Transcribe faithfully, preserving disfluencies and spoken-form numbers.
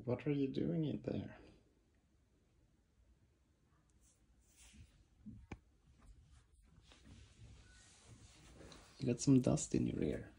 What are you doing in there? You got some dust in your ear.